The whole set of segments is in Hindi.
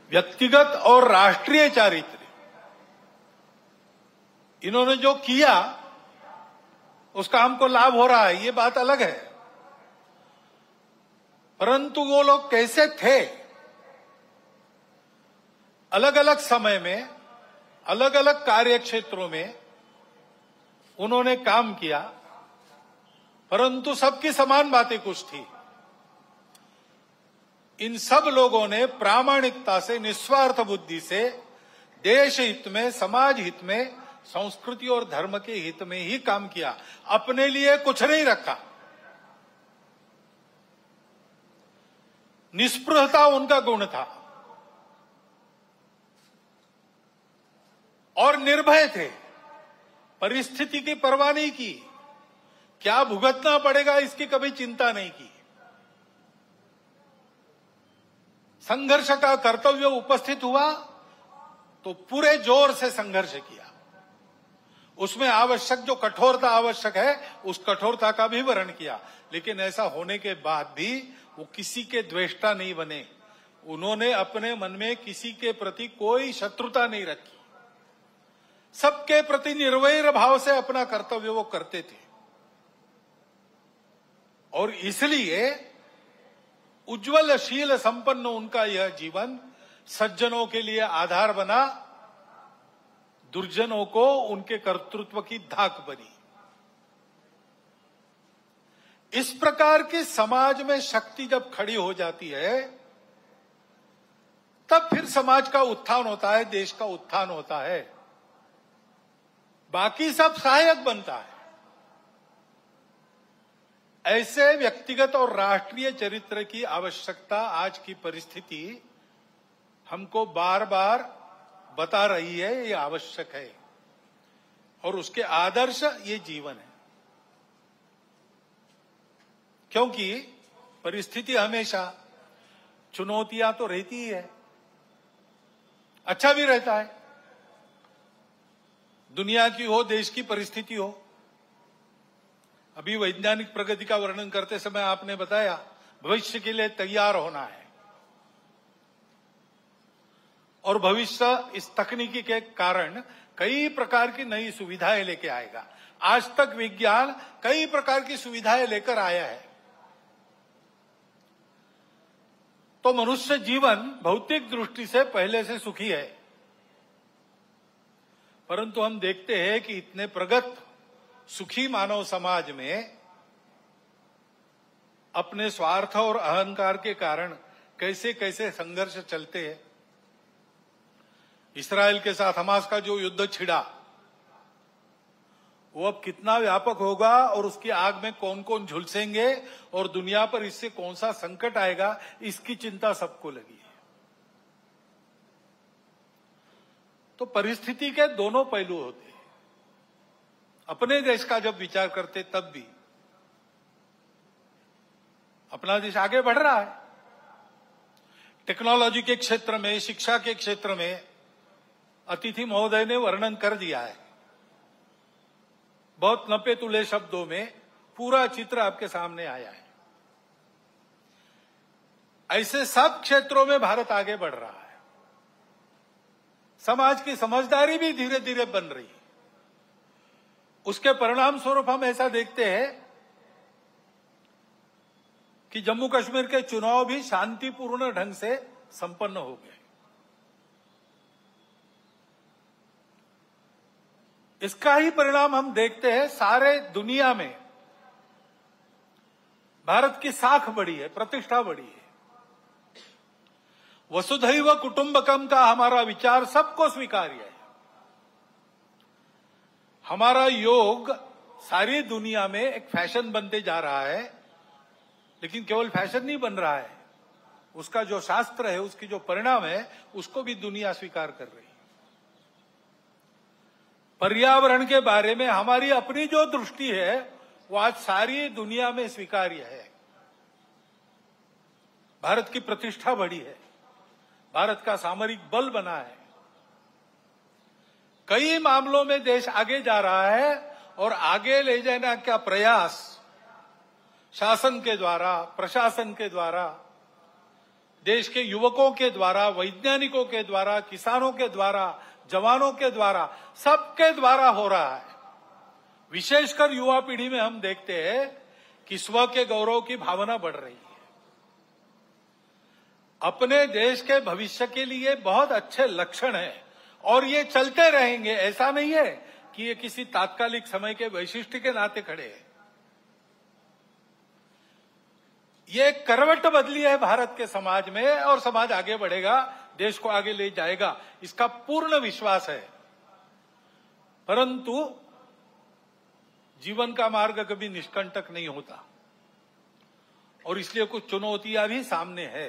व्यक्तिगत और राष्ट्रीय चारित्र्य, इन्होंने जो किया उसका हमको लाभ हो रहा है, ये बात अलग है। परंतु वो लोग कैसे थे, अलग अलग समय में अलग अलग कार्य क्षेत्रों में उन्होंने काम किया, परंतु सबकी समान बातें कुछ थी। इन सब लोगों ने प्रामाणिकता से, निस्वार्थ बुद्धि से देश हित में, समाज हित में, संस्कृति और धर्म के हित में ही काम किया, अपने लिए कुछ नहीं रखा। निस्पृहता उनका गुण था और निर्भय थे, परिस्थिति की परवाह नहीं की, क्या भुगतना पड़ेगा इसकी कभी चिंता नहीं की। संघर्ष का कर्तव्य उपस्थित हुआ तो पूरे जोर से संघर्ष किया, उसमें आवश्यक जो कठोरता आवश्यक है उस कठोरता का भी वर्ण किया। लेकिन ऐसा होने के बाद भी वो किसी के द्वेष्टा नहीं बने, उन्होंने अपने मन में किसी के प्रति कोई शत्रुता नहीं रखी, सबके प्रति निर्वैर भाव से अपना कर्तव्य वो करते थे। और इसलिए उज्ज्वलशील संपन्न उनका यह जीवन सज्जनों के लिए आधार बना, दुर्जनों को उनके कर्तृत्व की धाक बनी। इस प्रकार की समाज में शक्ति जब खड़ी हो जाती है तब फिर समाज का उत्थान होता है, देश का उत्थान होता है, बाकी सब सहायक बनता है। ऐसे व्यक्तिगत और राष्ट्रीय चरित्र की आवश्यकता आज की परिस्थिति हमको बार बार बता रही है, ये आवश्यक है और उसके आदर्श ये जीवन है। क्योंकि परिस्थिति हमेशा चुनौतियां तो रहती ही है, अच्छा भी रहता है, दुनिया की हो, देश की परिस्थिति हो। अभी वैज्ञानिक प्रगति का वर्णन करते समय आपने बताया भविष्य के लिए तैयार होना है, और भविष्य इस तकनीकी के कारण कई प्रकार की नई सुविधाएं लेके आएगा। आज तक विज्ञान कई प्रकार की सुविधाएं लेकर आया है, तो मनुष्य जीवन भौतिक दृष्टि से पहले से सुखी है। परंतु हम देखते हैं कि इतने प्रगत सुखी मानव समाज में अपने स्वार्थ और अहंकार के कारण कैसे कैसे संघर्ष चलते हैं। इस्राएल के साथ हमास का जो युद्ध छिड़ा वो अब कितना व्यापक होगा और उसकी आग में कौन कौन झुलसेंगे और दुनिया पर इससे कौन सा संकट आएगा, इसकी चिंता सबको लगी है। तो परिस्थिति के दोनों पहलू होते हैं। अपने देश का जब विचार करते तब भी अपना देश आगे बढ़ रहा है, टेक्नोलॉजी के क्षेत्र में, शिक्षा के क्षेत्र में अतिथि महोदय ने वर्णन कर दिया है, बहुत नपे तुले शब्दों में पूरा चित्र आपके सामने आया है। ऐसे सब क्षेत्रों में भारत आगे बढ़ रहा है, समाज की समझदारी भी धीरे धीरे बन रही है। उसके परिणाम स्वरूप हम ऐसा देखते हैं कि जम्मू कश्मीर के चुनाव भी शांतिपूर्ण ढंग से संपन्न हो गए। इसका ही परिणाम हम देखते हैं सारे दुनिया में भारत की साख बढ़ी है, प्रतिष्ठा बढ़ी है। वसुधैव कुटुंबकम का हमारा विचार सबको स्वीकार्य है। हमारा योग सारी दुनिया में एक फैशन बनते जा रहा है, लेकिन केवल फैशन नहीं बन रहा है, उसका जो शास्त्र है, उसकी जो परिणाम है, उसको भी दुनिया स्वीकार कर रही है। पर्यावरण के बारे में हमारी अपनी जो दृष्टि है वो आज सारी दुनिया में स्वीकार्य है। भारत की प्रतिष्ठा बढ़ी है, भारत का सामरिक बल बना है, कई मामलों में देश आगे जा रहा है और आगे ले जाने का प्रयास शासन के द्वारा, प्रशासन के द्वारा देश के युवकों के द्वारा, वैज्ञानिकों के द्वारा, किसानों के द्वारा, जवानों के द्वारा, सबके द्वारा हो रहा है। विशेषकर युवा पीढ़ी में हम देखते हैं कि स्व के गौरव की भावना बढ़ रही है। अपने देश के भविष्य के लिए बहुत अच्छे लक्षण हैं और ये चलते रहेंगे। ऐसा नहीं है कि ये किसी तात्कालिक समय के वैशिष्ट्य के नाते खड़े हैं। ये करवट बदली है भारत के समाज में और समाज आगे बढ़ेगा, देश को आगे ले जाएगा, इसका पूर्ण विश्वास है। परंतु जीवन का मार्ग कभी निष्कंटक नहीं होता और इसलिए कुछ चुनौतियां भी सामने है।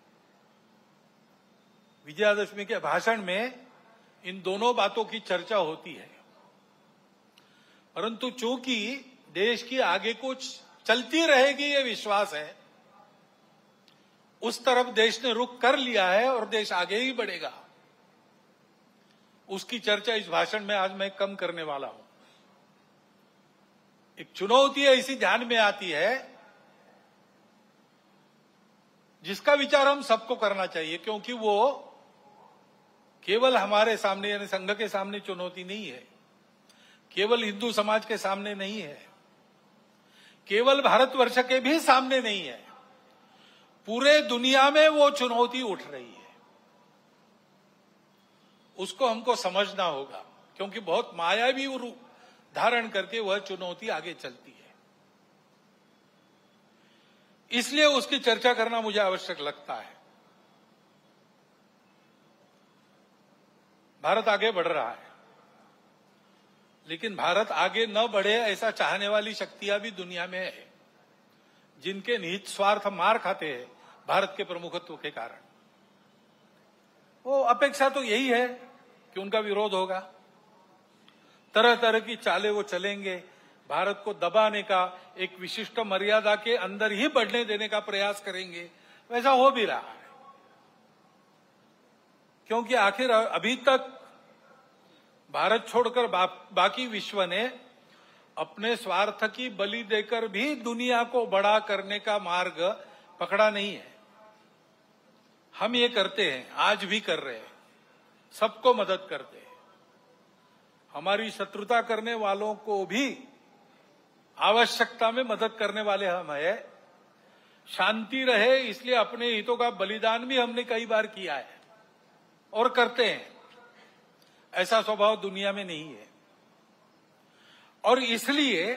विजयादशमी के भाषण में इन दोनों बातों की चर्चा होती है, परंतु चूंकि देश की आगे कुछ चलती रहेगी ये विश्वास है, उस तरफ देश ने रुख कर लिया है और देश आगे ही बढ़ेगा। उसकी चर्चा इस भाषण में आज मैं कम करने वाला हूं। एक चुनौती ऐसी ध्यान में आती है जिसका विचार हम सबको करना चाहिए, क्योंकि वो केवल हमारे सामने यानी संघ के सामने चुनौती नहीं है, केवल हिंदू समाज के सामने नहीं है, केवल भारतवर्ष के भी सामने नहीं है, पूरे दुनिया में वो चुनौती उठ रही है। उसको हमको समझना होगा, क्योंकि बहुत मायावी रूप धारण करके वह चुनौती आगे चलती है। इसलिए उसकी चर्चा करना मुझे आवश्यक लगता है। भारत आगे बढ़ रहा है, लेकिन भारत आगे न बढ़े ऐसा चाहने वाली शक्तियां भी दुनिया में है, जिनके निहित स्वार्थ मार खाते हैं भारत के प्रमुखत्व के कारण। वो अपेक्षा तो यही है कि उनका विरोध होगा, तरह तरह की चालें वो चलेंगे, भारत को दबाने का, एक विशिष्ट मर्यादा के अंदर ही बढ़ने देने का प्रयास करेंगे। वैसा हो भी रहा है, क्योंकि आखिर अभी तक भारत छोड़कर बाकी विश्व ने अपने स्वार्थ की बलि देकर भी दुनिया को बड़ा करने का मार्ग पकड़ा नहीं है। हम ये करते हैं, आज भी कर रहे हैं, सबको मदद करते हैं। हमारी शत्रुता करने वालों को भी आवश्यकता में मदद करने वाले हम हैं। शांति रहे इसलिए अपने हितों का बलिदान भी हमने कई बार किया है और करते हैं। ऐसा स्वभाव दुनिया में नहीं है और इसलिए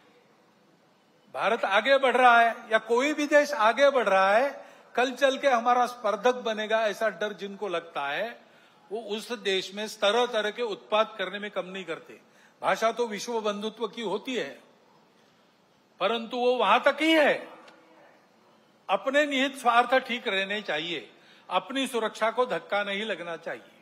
भारत आगे बढ़ रहा है या कोई भी देश आगे बढ़ रहा है, कल चल के हमारा स्पर्धक बनेगा ऐसा डर जिनको लगता है, वो उस देश में तरह तरह के उत्पाद करने में कम नहीं करते। भाषा तो विश्व बंधुत्व की होती है, परंतु वो वहां तक ही है। अपने निहित स्वार्थ ठीक रहने चाहिए, अपनी सुरक्षा को धक्का नहीं लगना चाहिए।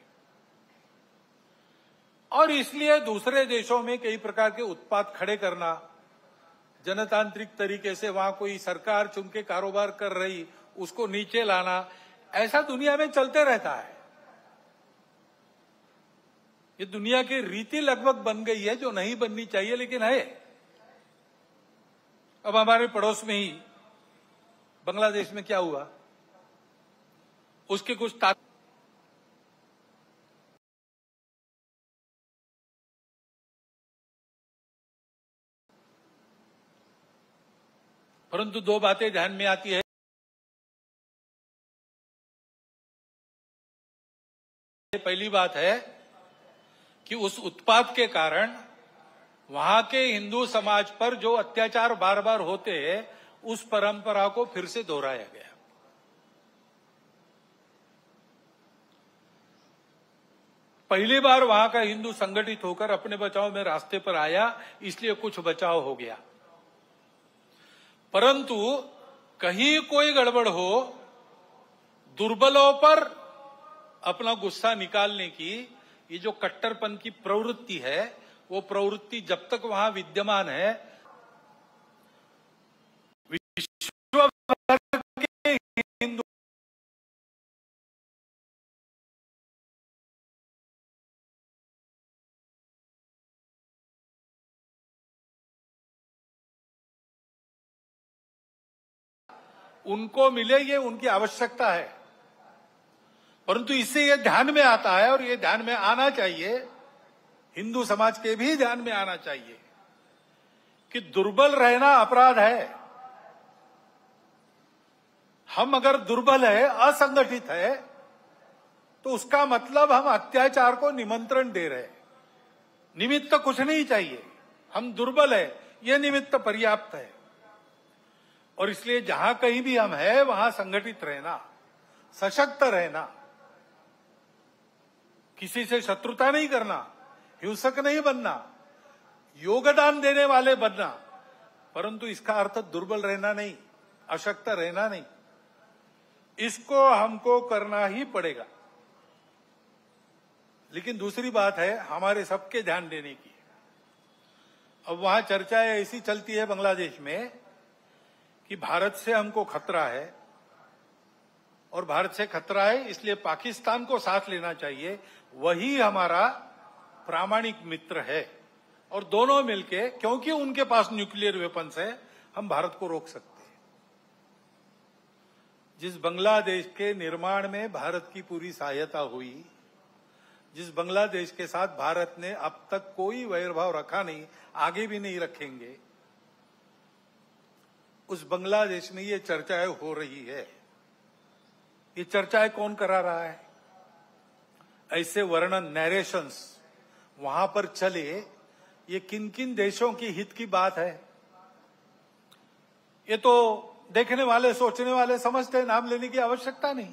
और इसलिए दूसरे देशों में कई प्रकार के उत्पाद खड़े करना, जनतांत्रिक तरीके से वहां कोई सरकार चुन के कारोबार कर रही, उसको नीचे लाना, ऐसा दुनिया में चलते रहता है। ये दुनिया की रीति लगभग बन गई है, जो नहीं बननी चाहिए लेकिन है। अब हमारे पड़ोस में ही बांग्लादेश में क्या हुआ, उसके कुछ परंतु दो बातें ध्यान में आती है। पहली बात है कि उस उत्पाद के कारण वहां के हिंदू समाज पर जो अत्याचार बार बार होते हैं, उस परंपरा को फिर से दोहराया गया। पहली बार वहां का हिंदू संगठित होकर अपने बचाव में रास्ते पर आया, इसलिए कुछ बचाव हो गया। परंतु कहीं कोई गड़बड़ हो, दुर्बलों पर अपना गुस्सा निकालने की ये जो कट्टरपन की प्रवृत्ति है, वो प्रवृत्ति जब तक वहां विद्यमान है, विश्व भर के हिंदू उनको मिले, ये उनकी आवश्यकता है। परंतु इससे यह ध्यान में आता है, और ये ध्यान में आना चाहिए, हिंदू समाज के भी ध्यान में आना चाहिए कि दुर्बल रहना अपराध है। हम अगर दुर्बल है, असंगठित है, तो उसका मतलब हम अत्याचार को निमंत्रण दे रहे हैं। निमित्त कुछ नहीं चाहिए, हम दुर्बल है, यह निमित्त पर्याप्त है। और इसलिए जहां कहीं भी हम हैं, वहां संगठित रहना, सशक्त रहना, किसी से शत्रुता नहीं करना, हिंसक नहीं बनना, योगदान देने वाले बनना, परंतु इसका अर्थ दुर्बल रहना नहीं, अशक्त रहना नहीं। इसको हमको करना ही पड़ेगा। लेकिन दूसरी बात है हमारे सबके ध्यान देने की। अब वहां चर्चाएं ऐसी चलती है बांग्लादेश में कि भारत से हमको खतरा है, और भारत से खतरा है इसलिए पाकिस्तान को साथ लेना चाहिए, वही हमारा प्रामाणिक मित्र है, और दोनों मिलके, क्योंकि उनके पास न्यूक्लियर वेपन्स है, हम भारत को रोक सकते हैं। जिस बांग्लादेश के निर्माण में भारत की पूरी सहायता हुई, जिस बांग्लादेश के साथ भारत ने अब तक कोई वैरभाव रखा नहीं, आगे भी नहीं रखेंगे, उस बांग्लादेश में ये चर्चाएं हो रही है। ये चर्चाएं कौन करा रहा है? ऐसे वर्णन, नैरेशंस वहां पर चले, ये किन किन देशों की हित की बात है? ये तो देखने वाले, सोचने वाले समझते हैं, नाम लेने की आवश्यकता नहीं।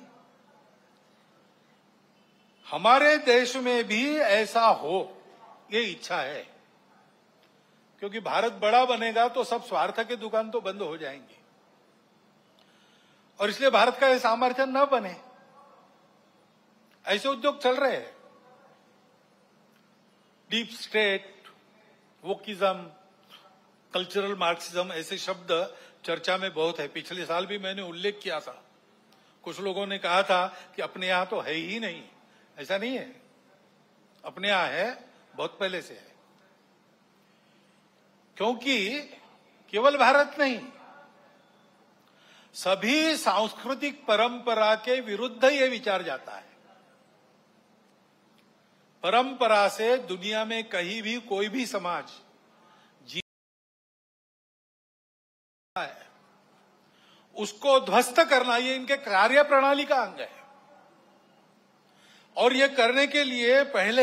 हमारे देश में भी ऐसा हो, ये इच्छा है, क्योंकि भारत बड़ा बनेगा तो सब स्वार्थ के दुकान तो बंद हो जाएंगे, और इसलिए भारत का ये सामर्थ्य न बने, ऐसे उद्योग चल रहे हैं। Deep state, wokeism, cultural Marxism, ऐसे शब्द चर्चा में बहुत है। पिछले साल भी मैंने उल्लेख किया था। कुछ लोगों ने कहा था कि अपने यहां तो है ही नहीं। ऐसा नहीं है, अपने यहां है, बहुत पहले से है। क्योंकि केवल भारत नहीं, सभी सांस्कृतिक परंपरा के विरुद्ध ये विचार जाता है। परंपरा से दुनिया में कहीं भी कोई भी समाज जीता है, उसको ध्वस्त करना ये इनके कार्य प्रणाली का अंग है। और ये करने के लिए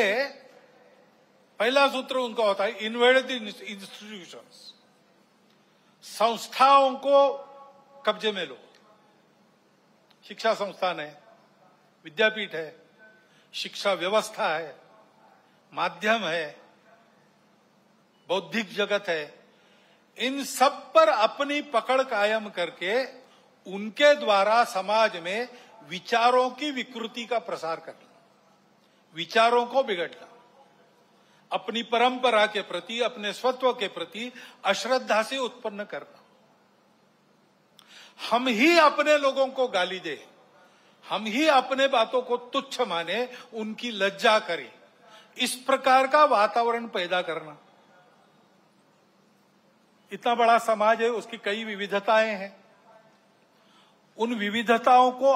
पहला सूत्र उनका होता है इन्वेड द इंस्टीट्यूशंस, संस्थाओं को कब्जे में लो। शिक्षा संस्थान है, विद्यापीठ है, शिक्षा व्यवस्था है, माध्यम है, बौद्धिक जगत है, इन सब पर अपनी पकड़ कायम करके उनके द्वारा समाज में विचारों की विकृति का प्रसार करना, विचारों को बिगड़ना, अपनी परंपरा के प्रति, अपने स्वत्व के प्रति अश्रद्धा से उत्पन्न करना। हम ही अपने लोगों को गाली दे, हम ही अपने बातों को तुच्छ माने, उनकी लज्जा करें, इस प्रकार का वातावरण पैदा करना। इतना बड़ा समाज है, उसकी कई विविधताएं हैं। उन विविधताओं को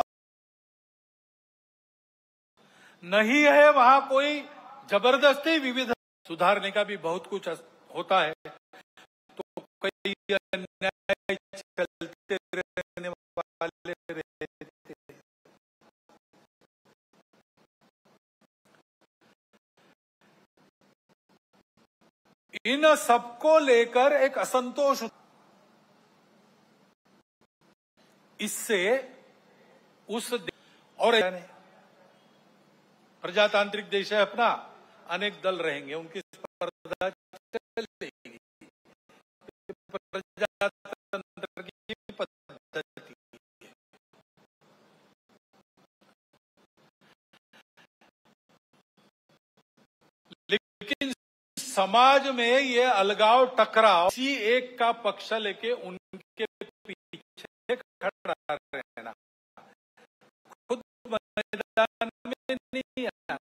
नहीं है वहां कोई जबरदस्ती विविधता सुधारने का भी बहुत कुछ होता है, तो कई अन्याय चलते रहने वाले रहते। इन सबको लेकर एक असंतोष, इससे उस और प्रजातांत्रिक देश है अपना, अनेक दल रहेंगे, उनकी स्पर्धा चलेगी। प्रजातंत्र की पद्धति है। लेकिन समाज में ये अलगाव, टकराव, किसी एक का पक्ष लेके उनके पीछे खड़ा रहना, खुद मैदान में नहीं आना।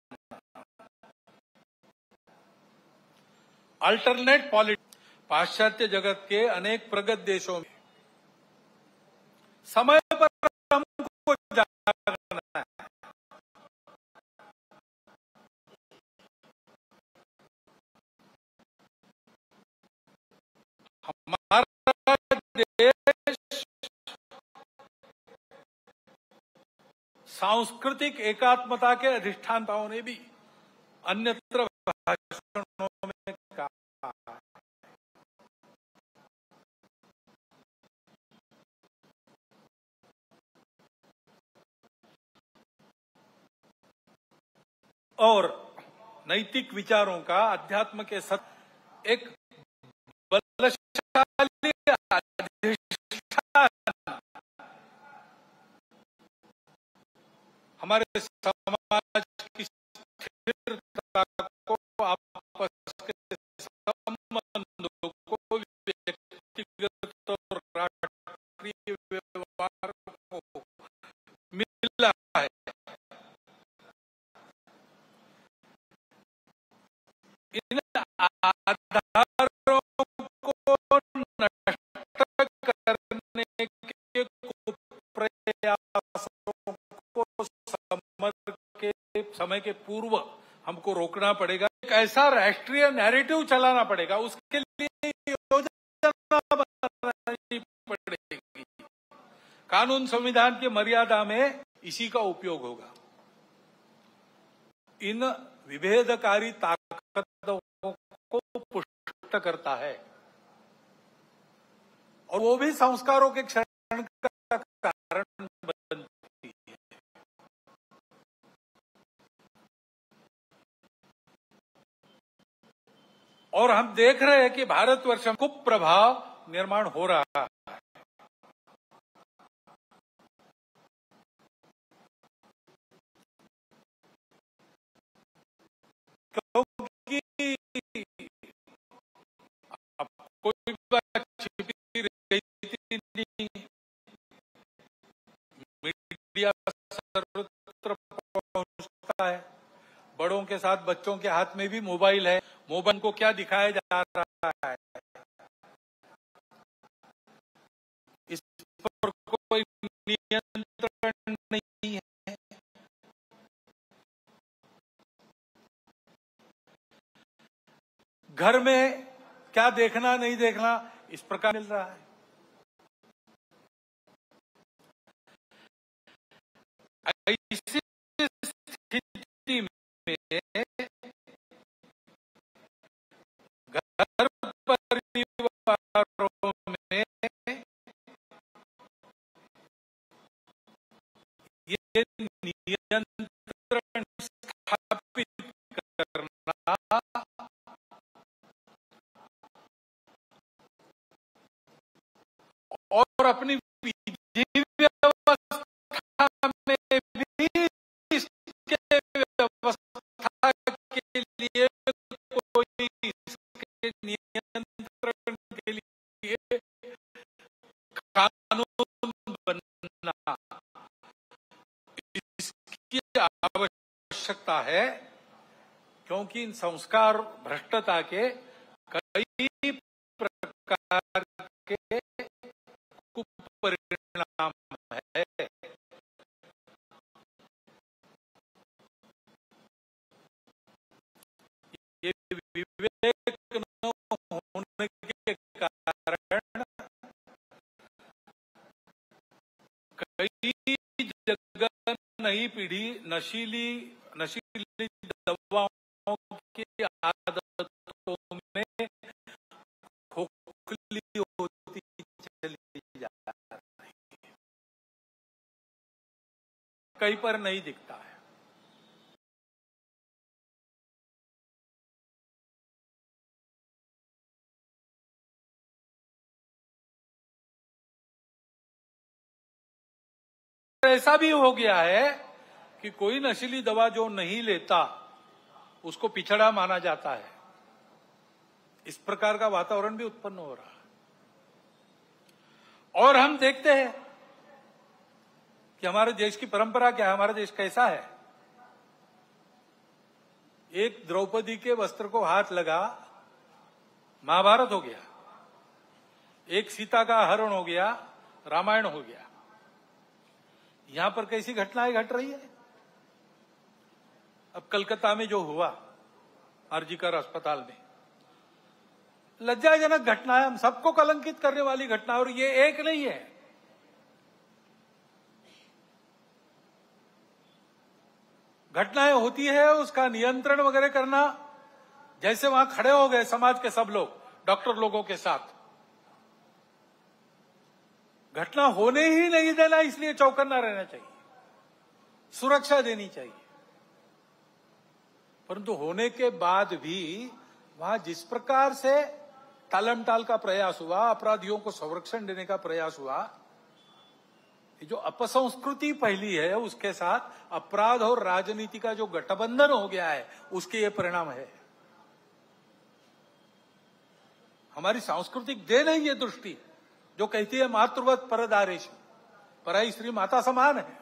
अल्टरनेट पॉलिटिक्स पाश्चात्य जगत के अनेक प्रगत देशों में समय पर हमको जागना है, सांस्कृतिक एकात्मता के अधिष्ठाताओं ने भी अन्यत्र भाषणों में कहा है। और नैतिक विचारों का अध्यात्म के साथ एक बलशाली अधिष्ठान हमारे समाज की स्थिरता को, आपस के संबंधों को, व्यक्तिगत और राष्ट्रीय व्यवहार को मिला है। इन आधारों को नष्ट करने के प्रयासों को समय के पूर्व हमको रोकना पड़ेगा। एक ऐसा राष्ट्रीय नैरेटिव चलाना पड़ेगा, उसके लिए योजना बनानी पड़ेगी। कानून संविधान की मर्यादा में इसी का उपयोग होगा। इन विभेदकारी ताकतों को पुष्ट करता है और वो भी संस्कारों के क्षरण का कारण बनती है। और हम देख रहे हैं कि भारतवर्ष में कुप्रभाव निर्माण हो रहा है। कोई बात छिपी रहती नहीं, मीडिया सर्वत्र पहुंचता है। बड़ों के साथ बच्चों के हाथ में भी मोबाइल है। मोबाइल को क्या दिखाया जा रहा है, इस पर कोई नियंत्रण नहीं है। घर में क्या देखना नहीं देखना, इस प्रकार मिल रहा है। ऐसी स्थिति में घर परिवारों में ये नियंत्रण स्थापित करना और अपनी विधि व्यवस्था में भी इसके व्यवस्था के लिए कोई इसके नियंत्रण के लिए कानून बनना, इसकी आवश्यकता है। क्योंकि इन संस्कार भ्रष्टता के कई प्रकार के कुपरिणाम है। ये विवेक न होने के कारण कई जगह नई पीढ़ी नशीली दवाओं की आदतों में खोखली होती चली जा रही है। कहीं पर नहीं दिखता है। ऐसा भी हो गया है कि कोई नशीली दवा जो नहीं लेता उसको पिछड़ा माना जाता है। इस प्रकार का वातावरण भी उत्पन्न हो रहा है। और हम देखते हैं कि हमारे देश की परंपरा क्या है, हमारा देश कैसा है। एक द्रौपदी के वस्त्र को हाथ लगा, महाभारत हो गया। एक सीता का हरण हो गया, रामायण हो गया। यहां पर कैसी घटनाएं घट रही है। अब कलकत्ता में जो हुआ आरजीकर अस्पताल में, लज्जाजनक घटना है, हम सबको कलंकित करने वाली घटना। और ये एक नहीं है, घटनाएं होती है उसका नियंत्रण वगैरह करना, जैसे वहां खड़े हो गए समाज के सब लोग डॉक्टर लोगों के साथ, घटना होने ही नहीं देना, इसलिए चौकन्ना रहना चाहिए, सुरक्षा देनी चाहिए। परंतु होने के बाद भी वहां जिस प्रकार से टालमटाल का प्रयास हुआ, अपराधियों को संरक्षण देने का प्रयास हुआ, ये जो अपसंस्कृति फैली है उसके साथ अपराध और राजनीति का जो गठबंधन हो गया है, उसके ये परिणाम है। हमारी सांस्कृतिक देन है ये दृष्टि जो कहती है मातृवत परदारेश, पराई स्त्री माता समान है,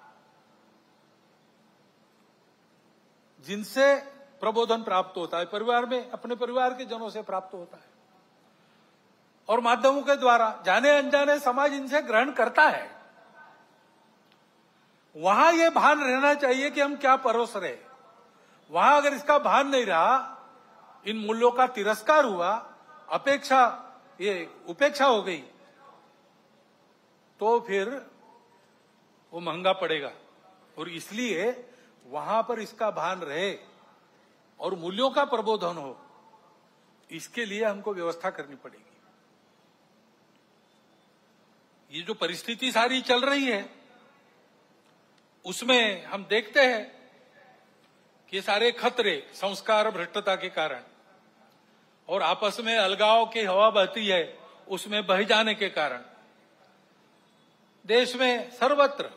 जिनसे प्रबोधन प्राप्त होता है, परिवार में अपने परिवार के जनों से प्राप्त होता है और माध्यमों के द्वारा जाने अनजाने समाज इनसे ग्रहण करता है। वहां यह भान रहना चाहिए कि हम क्या परोस रहे। वहां अगर इसका भान नहीं रहा, इन मूल्यों का तिरस्कार हुआ, उपेक्षा हो गई, तो फिर वो महंगा पड़ेगा। और इसलिए वहां पर इसका भान रहे और मूल्यों का प्रबोधन हो, इसके लिए हमको व्यवस्था करनी पड़ेगी। ये जो परिस्थिति सारी चल रही है उसमें हम देखते हैं कि सारे खतरे संस्कार भ्रष्टता के कारण और आपस में अलगाव की हवा बहती है, उसमें बह जाने के कारण देश में सर्वत्र,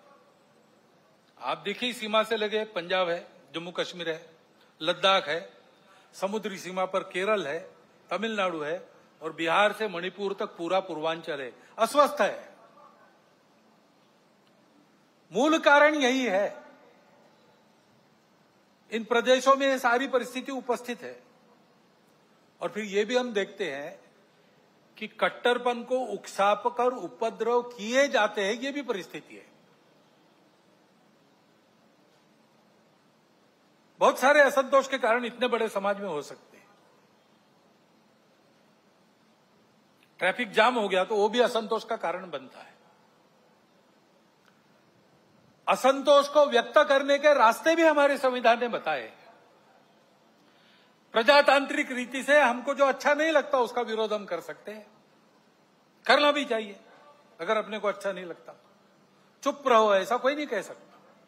आप देखिए सीमा से लगे पंजाब है, जम्मू कश्मीर है, लद्दाख है, समुद्री सीमा पर केरल है, तमिलनाडु है और बिहार से मणिपुर तक पूरा पूर्वांचल है, अस्वस्थ है। मूल कारण यही है, इन प्रदेशों में ये सारी परिस्थिति उपस्थित है। और फिर ये भी हम देखते हैं कि कट्टरपन को उकसाकर उपद्रव किए जाते हैं, ये भी परिस्थिति है। बहुत सारे असंतोष के कारण इतने बड़े समाज में हो सकते हैं। ट्रैफिक जाम हो गया तो वो भी असंतोष का कारण बनता है। असंतोष को व्यक्त करने के रास्ते भी हमारे संविधान ने बताए। प्रजातांत्रिक रीति से हमको जो अच्छा नहीं लगता उसका विरोध हम कर सकते हैं, करना भी चाहिए। अगर अपने को अच्छा नहीं लगता चुप रहो, ऐसा कोई नहीं कह सकता,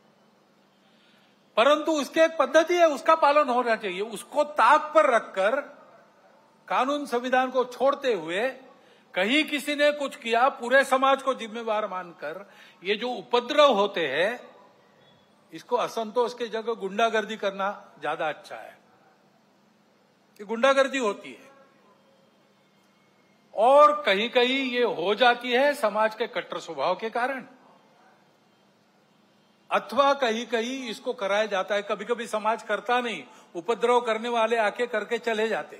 परंतु उसकी एक पद्धति है, उसका पालन होना चाहिए। उसको ताक पर रखकर कानून संविधान को छोड़ते हुए कहीं किसी ने कुछ किया, पूरे समाज को जिम्मेवार मानकर ये जो उपद्रव होते हैं, इसको असंतोष के जगह गुंडागर्दी करना ज्यादा अच्छा है। ये गुंडागर्दी होती है और कहीं कहीं ये हो जाती है समाज के कट्टर स्वभाव के कारण, अथवा कहीं कहीं इसको कराया जाता है। कभी कभी समाज करता नहीं, उपद्रव करने वाले आके करके चले जाते हैं।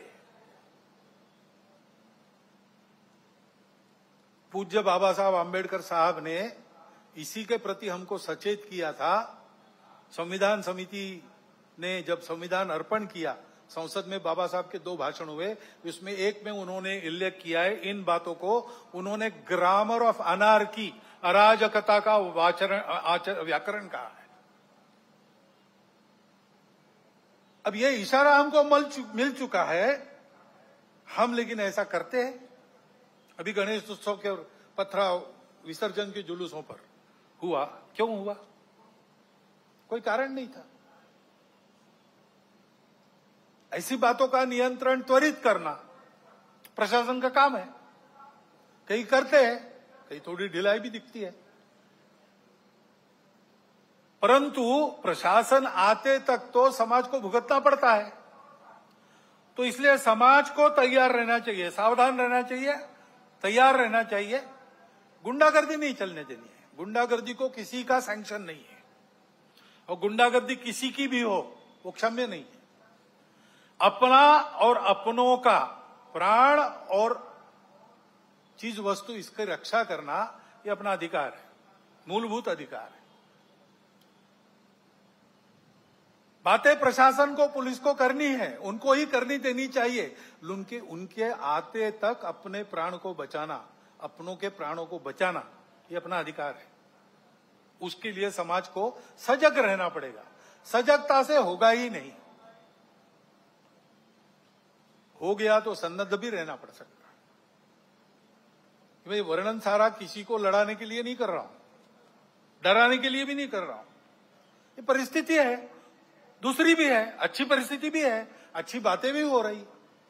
पूज्य बाबा साहब आंबेडकर साहब ने इसी के प्रति हमको सचेत किया था। संविधान समिति ने जब संविधान अर्पण किया, संसद में बाबा साहब के 2 भाषण हुए, उसमें एक में उन्होंने उल्लेख किया है इन बातों को, उन्होंने ग्रामर ऑफ अनार्की, अराजकता का व्याकरण कहा है। अब ये इशारा हमको मिल चुका है, हम लेकिन ऐसा करते हैं। अभी गणेश उत्सव के पथराव विसर्जन के जुलूसों पर हुआ, क्यों हुआ? कोई कारण नहीं था। ऐसी बातों का नियंत्रण त्वरित करना प्रशासन का काम है। कहीं करते हैं, कहीं थोड़ी ढिलाई भी दिखती है, परंतु प्रशासन आते तक तो समाज को भुगतना पड़ता है। तो इसलिए समाज को तैयार रहना चाहिए, सावधान रहना चाहिए, तैयार रहना चाहिए। गुंडागर्दी नहीं चलने देनी है। गुंडागर्दी को किसी का सैंक्शन नहीं है और गुंडागर्दी किसी की भी हो वो क्षम्य नहीं है। अपना और अपनों का प्राण और चीज वस्तु इसकी रक्षा करना ये अपना अधिकार है, मूलभूत अधिकार है। बातें प्रशासन को, पुलिस को करनी है, उनको ही करनी देनी चाहिए। उनके आते तक अपने प्राण को बचाना, अपनों के प्राणों को बचाना, ये अपना अधिकार है। उसके लिए समाज को सजग रहना पड़ेगा। सजगता से होगा ही नहीं। हो गया तो सन्नद्ध भी रहना पड़ सकता है। भाई वर्णन सारा किसी को लड़ाने के लिए नहीं कर रहा हूं, डराने के लिए भी नहीं कर रहा हूं। ये परिस्थिति है, दूसरी भी है, अच्छी परिस्थिति भी है, अच्छी बातें भी हो रही।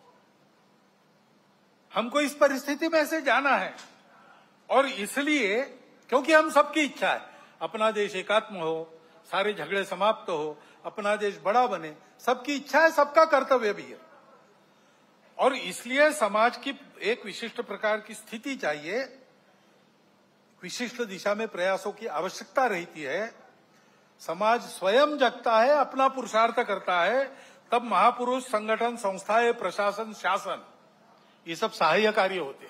हमको इस परिस्थिति में से जाना है और इसलिए क्योंकि हम सबकी इच्छा है अपना देश एकात्म हो, सारे झगड़े समाप्त हो, अपना देश बड़ा बने, सबकी इच्छा है, सबका कर्तव्य भी है। और इसलिए समाज की एक विशिष्ट प्रकार की स्थिति चाहिए, विशिष्ट दिशा में प्रयासों की आवश्यकता रहती है। समाज स्वयं जगता है, अपना पुरुषार्थ करता है, तब महापुरुष, संगठन, संस्थाएं, प्रशासन, शासन, ये सब सहाय्य कार्य होते हैं।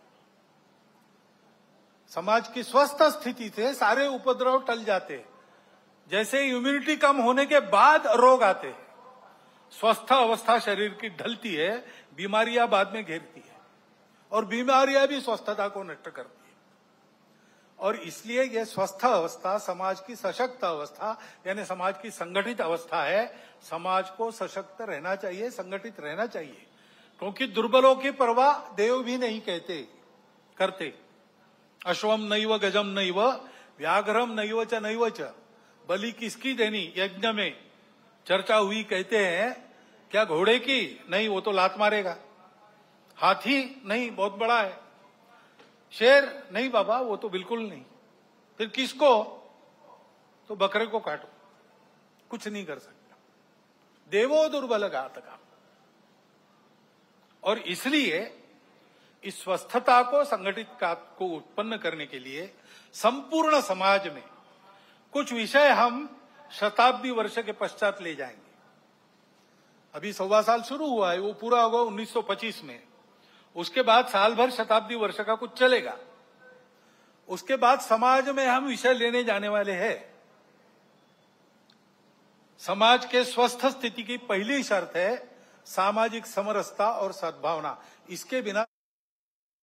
समाज की स्वस्थ स्थिति से सारे उपद्रव टल जाते हैं। जैसे इम्यूनिटी कम होने के बाद रोग आते हैं, स्वस्थ अवस्था शरीर की ढलती है, बीमारियां बाद में घेरती है और बीमारियां भी स्वस्थता को नष्ट करती है। और इसलिए यह स्वस्थ अवस्था समाज की सशक्त अवस्था यानी समाज की संगठित अवस्था है। समाज को सशक्त रहना चाहिए, संगठित रहना चाहिए, क्योंकि दुर्बलों की परवाह देव भी नहीं करते। अश्वम नैव गजम नैव व्याघ्रम नैव च बलि किसकी देनी यज्ञ में चर्चा हुई। कहते हैं क्या घोड़े की? नहीं, वो तो लात मारेगा। हाथी? नहीं, बहुत बड़ा है। शेर? नहीं बाबा, वो तो बिल्कुल नहीं। फिर किसको? तो बकरे को काटो, कुछ नहीं कर सकता। देवो दुर्बल घातका। और इसलिए इस स्वस्थता को, संगठित को उत्पन्न करने के लिए संपूर्ण समाज में कुछ विषय हम शताब्दी वर्ष के पश्चात ले जाएंगे। अभी 1.25 साल शुरू हुआ है, वो पूरा होगा 1925 में। उसके बाद साल भर शताब्दी वर्ष का कुछ चलेगा। उसके बाद समाज में हम विषय लेने जाने वाले हैं। समाज के स्वस्थ स्थिति की पहली शर्त है सामाजिक समरसता और सद्भावना। इसके बिना